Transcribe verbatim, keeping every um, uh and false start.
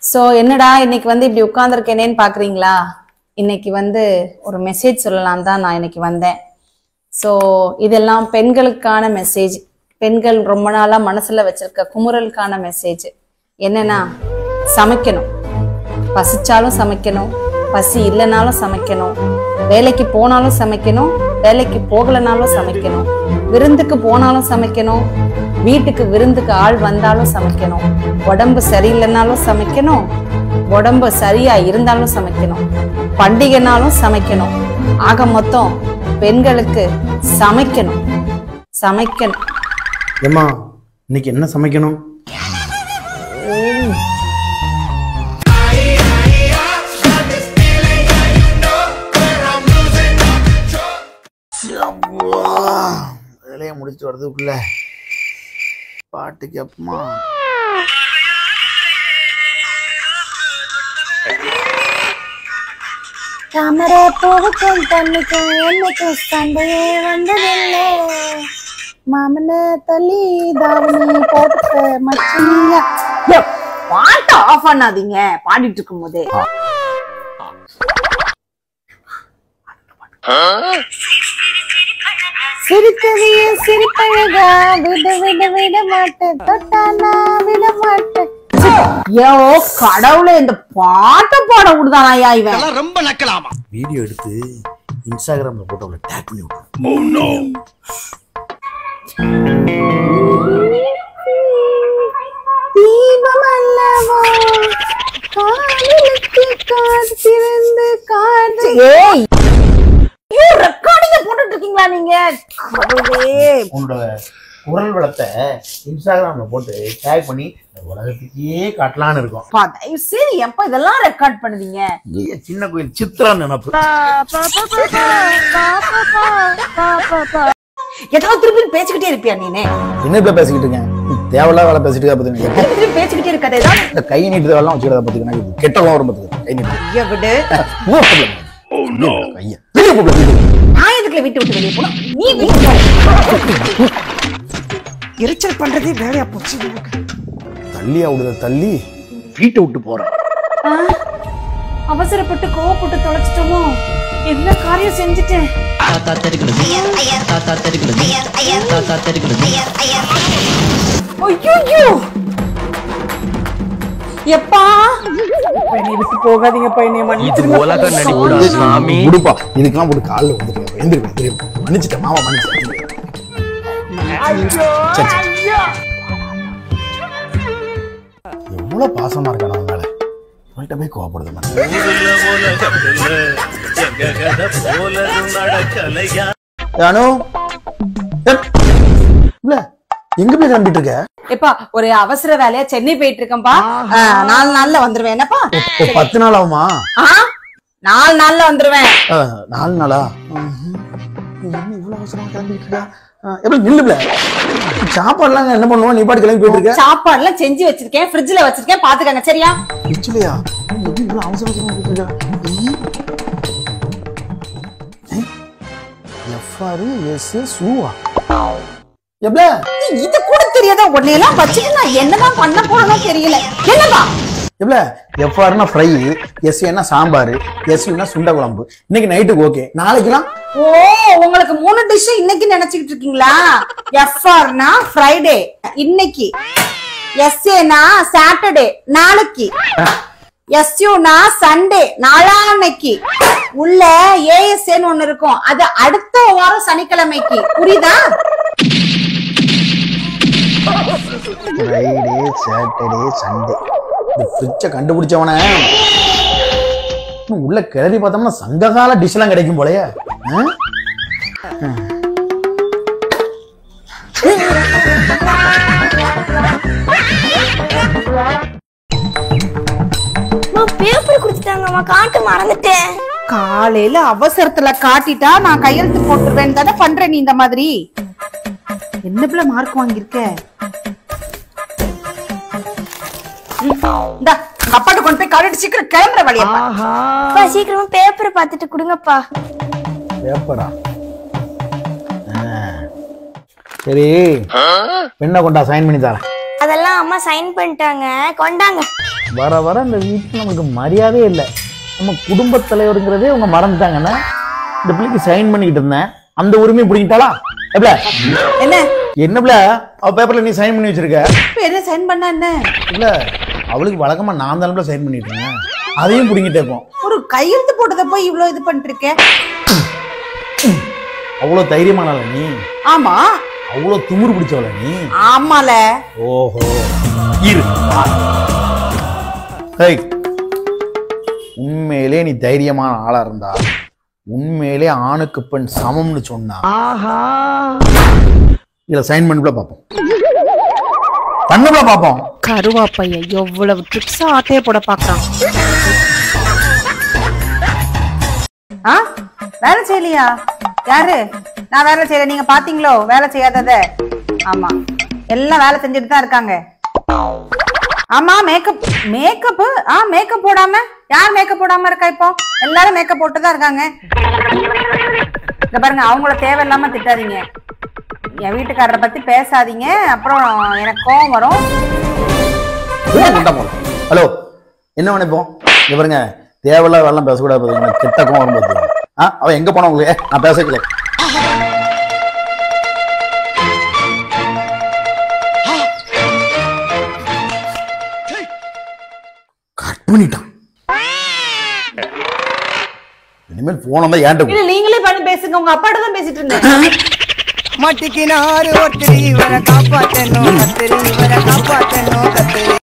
So என்னடா இன்னைக்கு வந்து இப்படி உட்கார்ந்துருக்கேனேன்னு பாக்குறீங்களா? இன்னைக்கு வந்து ஒரு மெசேஜ் சொல்லலாம் தான் நான் இன்னைக்கு வந்தேன். ஸோ இதெல்லாம் பெண்களுக்கான மெசேஜ். பெண்கள் ரொம்ப நாளா மனசுல வச்சிருக்க குமுறலுக்கான மெசேஜ் என்னன்னா, சமைக்கணும். பசிச்சாலும் சமைக்கணும், பசி இல்லைனாலும் சமைக்கணும், வேலைக்கு போனாலும் சமைக்கணும், வேலைக்கு போகலனாலும் சமைக்கணும், விருந்துக்கு போனாலும் சமைக்கணும், வீட்டுக்கு விருந்துக்கு ஆள் வந்தாலும் சமைக்கணும், உடம்பு சரியில்லைனாலும் சமைக்கணும், உடம்பு சரியா இருந்தாலும் சமைக்கணும், பண்டிகைனாலும் சமைக்கணும். ஆக மொத்தம் பெண்களுக்கு சமைக்கணும் சமைக்கணும். ஏம்மா இன்னைக்கு என்ன சமைக்கணும்? வேலையை முடிச்சுட்டு வர்றதுக்குள்ள பாட்டு கேப்பமா. தாமரை பூவுக்கும் தண்ணிக்கும் என்னைக்கும் சண்டையே வந்ததில்லை. மாமன தள்ளி தாவணி போட்டு மச்சினியா. பாட்டை ஆஃப் பண்ணாதீங்க பாடிட்டு இருக்கும் போதே. சிரித்ததையே சிரிப்பழகா விட விட விட மாட்டேன் தொட்டானா விட மாட்டேன். ஐயோ கடவுளே, இந்த பாட்டை பாட விடுதானா ஐயா இவன்? ரொம்ப நக்கலாமா? வீடியோ எடுத்து இன்ஸ்டாகிராம்ல போட்டோல டேக் பண்ணி விட்டுரு. தீபம் அல்லவோ காதலுக்கு காத்திருந்து காற்று. ஏய் ஐயோ ரெக்கார்டிங்க போட்டுட்டு இருக்கீங்களா நீங்க? கடவுளே, உன்னோட குரல் வளத்தை இன்ஸ்டாகிராம்ல போட்டு டேக் பண்ணி உலகத்துக்கே காட்டலான்னு இருக்கோம். பா தயவு சரி எப்ப இதெல்லாம் ரெக்கார்ட் பண்ணுவீங்க? சின்ன கோயில் சித்ரா நினைப்பு. ஏதாவது திருப்பி பேசிக்கிட்டே இருப்பியா நீனே? என்ன இப்ப பேசிக்கிட்டு இருக்கேன்? தேவையில்லாத வேலை பேசிட்டு இருக்கா? திருப்பி பேசிக்கிட்டே இருக்காது. ஏதாவது இந்த கை நீட்டு வேலை வச்சுக்கிறத பத்தி கெட்டலாம் வரும் பார்த்துக்க. கை நீட்டு ஐயா விடு. கையா நான் எதுக்குள்ள வீட்டு விட்டு வெளியே போனா? நீ எரிச்சல் பண்றதே வேலையா போச்சு. தள்ளியா விடுத தள்ளி வீட்டை விட்டு போறேன். அவசரப்பட்டு கோவப்பட்டு தொலைச்சிட்டோமோ? என்ன காரியம் செஞ்சுட்டேன்? தாத்தா தெரிகிறது, தாத்தா தெரிகிறது, தாத்தா தெரிகிறது. ஐயோ எப்பா என்னை விட்டு போகாதீங்கப்பா, என்னை மன்னிச்சிருங்க. இது உலக நடிப்புடா சாமி. விடுப்பா, இதுக்கெல்லாம் போட்டு காலில் வந்துட்டு எந்திரிப்பேன் தெரியும். மன்னிச்சிட்டேன் மாமா, மன்னிச்சிட்டேன். எவ்வளவு பாசமா இருக்கான அவனால அவன்கிட்ட போய் கோவப்படுது. அனு இல்ல எங்க போய் கிளம்பிட்டு இருக்க? எப்பா ஒரு அவசர வேலையா சென்னை போயிட்டு இருக்கேன்பா. நாலு நாள்ல வந்துருவேன். என்னப்பா பத்து நாள் ஆகுமா? நாலு நாள்ல வந்துருவேன். நாலு நாளா? இவ்வளவு அவசரமா கிளம்பிட்டு இருக்கா? எப்படி நில்லுல சாப்பாடுலாம் என்ன பண்ணுவோம்? நீ பாட்டு கிளம்பி போயிட்டு இருக்க. சாப்பாடு எல்லாம் செஞ்சு வச்சிருக்கேன், ஃப்ரிட்ஜ்ல வச்சிருக்கேன், பாத்துக்கங்க சரியா? ஃப்ரிட்ஜ்லயா? எப்படி இவ்வளவு அவசர அவசரமா போயிட்டு இருக்கா? எஃப்ஆர் எஸ் சூவா எப்பல இது கூட தெரியாதா? உன்னை எல்லாம் வச்சுட்டு நான் என்னதான் பண்ண போறேனோ தெரியல. என்னப்பா எப்பல எஃப்ஆர்னா ஃப்ரை, எஸ்ஏனா சாம்பார், எஸ்யூனா சுண்ட குழம்பு. இன்னைக்கு நைட்டுக்கு ஓகே, நாளைக்குலாம் ஓ உங்களுக்கு மூணு டிஷ் இன்னைக்கு நினைச்சுக்கிட்டு இருக்கீங்களா? எஃப்ஆர்னா ஃப்ரைடே இன்னைக்கு, எஸ்ஏனா சாட்டர்டே நாளைக்கு, எஸ்யூனா சண்டே நாளான்னைக்கு, உள்ள ஏஎஸ்ஏன்னு ஒண்ணு இருக்கும், அது அடுத்த வாரம் சனிக்கிழமைக்கு. புரியுதா? Friday Saturday Sunday. இந்த ஃப்ரிட்ஜை கண்டுபிடிச்சவன உள்ள கிளறி பார்த்தோம்னா சங்ககால டிஷ் எல்லாம் கிடைக்கும் போலயே. பேப்பர் குடுத்துட்டாங்கம்மா, காட்டு மறந்துட்டேன். காலையில அவசரத்துல காட்டிட்டா நான் கையெழுத்து போட்டுருவேன் தானே பண்ற நீ இந்த மாதிரி. என்ன பிள்ளை மார்க் வாங்கியிருக்க? இந்த அப்பாட்ட கொண்டு போய் காட்டிட்டு சீக்கிரம் கிளம்புற வழியா. சீக்கிரமா பேப்பரை பார்த்துட்டு கொடுங்கப்பா. பேப்பரா? சரி பெண்ணை கொண்டா சைன் பண்ணி தரேன். அதெல்லாம் அம்மா சைன் பண்ணிட்டாங்க, கொண்டாங்க. வர வர இந்த வீட்டுல நமக்கு மரியாதையே இல்லை. நம்ம குடும்ப தலைவருங்கிறதே அவங்க மறந்துட்டாங்கன்னா இந்த பிள்ளைக்கு சைன் பண்ணிக்கிட்டு இருந்தேன், அந்த உரிமையை பிடிக்கிட்டாளா? எப்பல என்ன என்னப்ல அவ பேப்பர்ல நீ சைன் பண்ணி வச்சிருக்க? இப்ப என்ன சைன் பண்ணா என்ன? இல்ல அவளுக்கு வழக்கமா நான் தானே சைன் பண்ணிட்டு இருந்தேன், அதையும் பிடிங்கிட்டே இருப்போம். ஒரு கையெழுத்து போட்டதை போய் இவ்வளவு இது பண்ணிட்டு இருக்கேன். அவ்வளவு தைரியமானால நீ? ஆமா. அவ்வளவு திமிரு பிடிச்சவள நீ? ஆமால. ஓஹோ இரு. ஹேய், உண்மையிலே நீ தைரியமான ஆளா இருந்தா, உண்மையிலே ஆணுக்கு பெண் சமம்னு சொன்னா இதுல சைன் பண்ணி பாப்போம், பண்ணுல பாப்போம். கருவா பையன் எவ்வளவு ட்ரிக்ஸா ஆட்டைய போட பாக்கான். ஆ வேலை செய்யலையா? யாரு? நான் வேலை செய்யல, நீங்க பாத்தீங்களோ வேலை செய்யாதத? ஆமா, எல்லாம் வேலை செஞ்சுட்டு தான் இருக்காங்க. ஆமா, மேக்கப் மேக்கப் ஆ மேக்கப் போடாம யார் மேக்கப் போடாம இருக்கா? இப்போ எல்லாரும் மேக்கப் போட்டு தான் இருக்காங்க. இங்க பாருங்க, அவங்கள தேவையில்லாம திட்டாதீங்க, என் வீட்டுக்காரரை பத்தி பேசாதீங்க, அப்புறம் எனக்கு கோவம் வரும். ஹலோ, என்ன நினைப்போம்? இங்க பாருங்க, தேவையில்லாத வேலை பேசக்கூடாது, கெட்ட கோவம் வரும்போது. அவன் எங்க போனா உங்களுக்கு நான் பேசக்கல. கட் பண்ணிட்டான். இனிமேல் போன தான் ஏன்ட்ட நீங்களே பண்ணி பேசுங்க, உங்க அப்பாட்ட தான் பேசிட்டு இருந்தேன். மட்டிக்கினாரு ஒருத்தரி வர காப்பாத்தணும், கத்திரி வர காப்பாத்தணும், கத்திரி